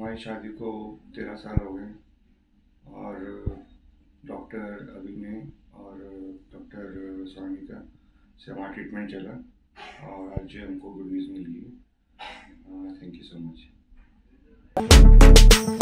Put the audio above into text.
हमारी शादी को 13 साल हो गए और डॉक्टर अभिनय और डॉक्टर स्वामिका से हमारा ट्रीटमेंट चला और आज हमको गुड न्यूज़ मिली है। Thank you so much.